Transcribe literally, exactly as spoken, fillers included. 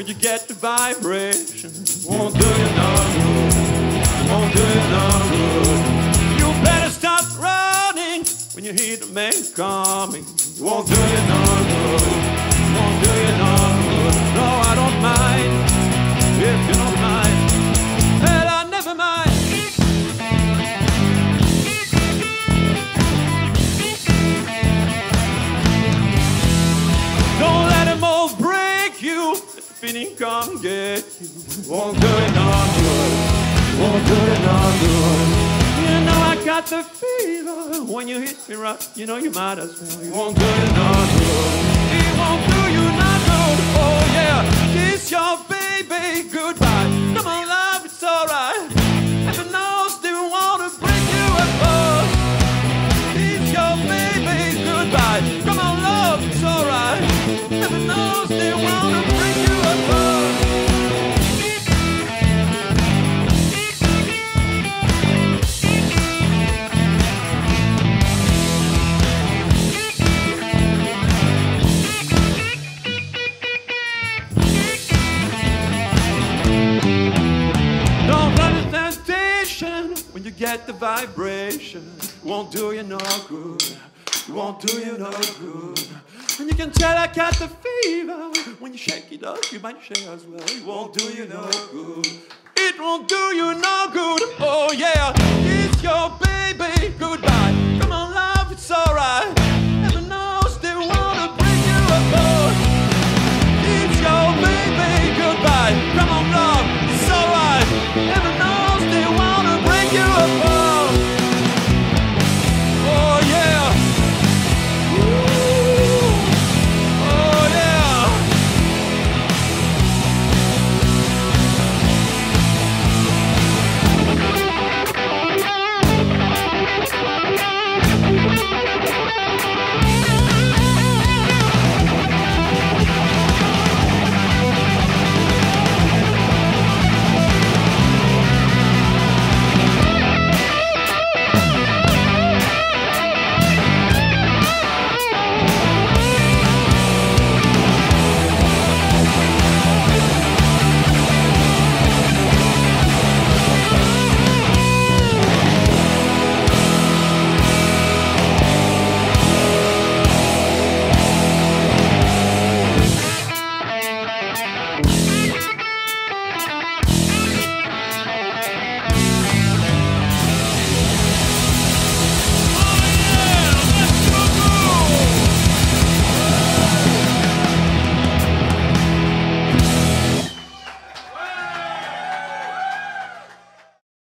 you get the vibration, won't do you no good, won't do you no good. You better stop running when you hear the man coming, won't do you no good, won't do you no good. No, I don't mind, if you don't mind, well, I never mind. Don't let them all break you, let the feeling come get you, won't do it no good, won't do it no good. You know I got the fever, when you hit me right, you know you might as well. It won't do it no good, it won't do you no good. Oh yeah, kiss your baby goodbye. Come on love, it's alright. Heaven knows they want to break you apart. Kiss your baby goodbye. Come on love, it's alright. Heaven knows they want to break you apart. Don't run the temptation when you get the vibration, won't do you no good, won't do you no good. And you can tell I got the fever when you shake it up, you might shake as well. It won't do you no good, it won't do you no good. Oh yeah, it's your baby goodbye.